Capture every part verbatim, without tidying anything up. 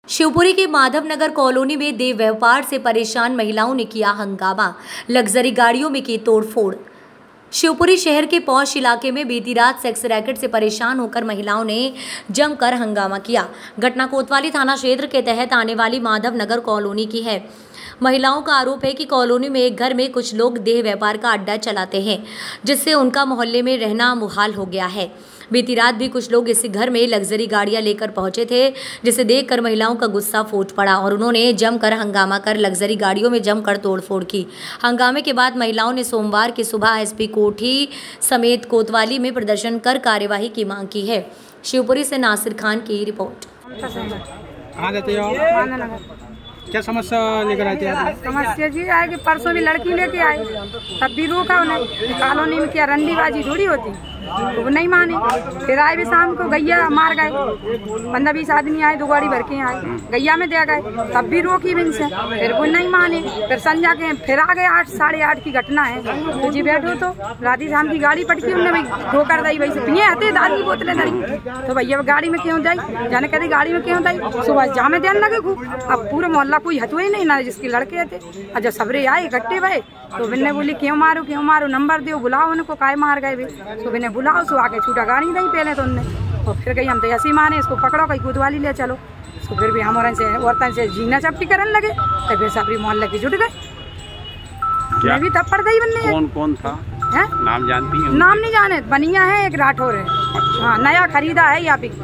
शिवपुरी के माधवनगर कॉलोनी में देह व्यापार से परेशान महिलाओं ने किया हंगामा, लग्जरी गाड़ियों में की तोड़फोड़। शिवपुरी शहर के पौष इलाके में बीती रात सेक्स रैकेट से परेशान होकर महिलाओं ने जमकर हंगामा किया। घटना कोतवाली थाना क्षेत्र के तहत आने वाली माधवनगर कॉलोनी की है। महिलाओं का आरोप है कि कॉलोनी में एक घर में कुछ लोग देह व्यापार का अड्डा चलाते हैं, जिससे उनका मोहल्ले में रहना मुहाल हो गया है। बीती रात भी कुछ लोग इसी घर में लग्जरी गाड़ियां लेकर पहुंचे थे, जिसे देखकर महिलाओं का गुस्सा फूट पड़ा और उन्होंने जमकर हंगामा कर लग्जरी गाड़ियों में जमकर तोड़फोड़ की। हंगामे के बाद महिलाओं ने सोमवार की सुबह एसपी कोठी समेत कोतवाली में प्रदर्शन कर कार्यवाही की मांग की है। शिवपुरी से नासिर खान की रिपोर्ट। कहाँ रहते हो? क्या समस्या लेकर आए थे? समस्या जी आए कि परसों भी लड़की लेके आए, तब भी रोका उन्हें। कॉलोनी में क्या रंडीबाजी थोड़ी होती, तो वो नहीं माने। फिर आए भी शाम को गैया मार गए, पंद्रह बीस आदमी आए, दो गाड़ी भर के आए, गैया में दे गए, तब भी रोकी भी इनसे, फिर वो नहीं माने। फिर संजा के फिर आ गए, आठ साढ़े आठ की घटना है। तो जी बैठो तो राधी शाम की गाड़ी पटकी, उन्होंने ठोकर दी, वैसे पिए आते दारू की बोतलें धरी। तो भैया गाड़ी में क्यों जाई, जाने कहते गाड़ी में क्यों जाई, सुबह जामे देने लगे खूब। अब पूरा मोहल्ला कोई हथुआ ही नहीं ना, जिसके लड़के थे। और जब सबरे आए इकट्ठे भये तो बिन्ने बोली क्यों मारो क्यों मारो, नंबर दो, बुलाओ उनको, काय मार गए। तो बिन्ने बुलाओ, सो आके छूटा गाड़ी नहीं पहले तो उनने, और फिर गई हम तो ऐसी माने इसको पकड़ो, कहीं कोतवाली ले चलो। तो फिर भी हम औरतन से औरतन से जीना चपटी करने लगे, तो फिर सबरी मोहल्ले की जुट गए। मैं भी थप्पड़ दी बनने। कौन कौन था है? नाम जानती हैं? नाम नहीं जाने, बनिया है एक राठौर है। हाँ, नया खरीदा है यहाँ पे।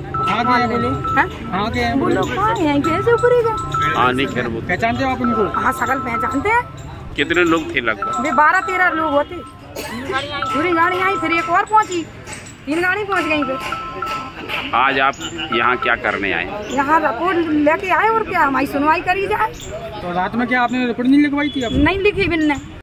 बोलो कहाँ है, कैसे ऊपर ही गए? हाँ नहीं खैर, वो पहचानते हो आप उनको? हाँ सकल पहचानते हैं। कितने लोग थे लगभग? वे बारह तेरह लोग होते। पूरी गाड़ी आई, फिर एक और पहुंची, तीन गाड़ी पहुंच गई। फिर आज आप यहाँ क्या करने आए? यहाँ रिपोर्ट लेके आए, और क्या हमारी सुनवाई करी जाए। तो रात में क्या आपने रिपोर्ट नहीं लिखवाई थी? नहीं लिखी बिन्ने।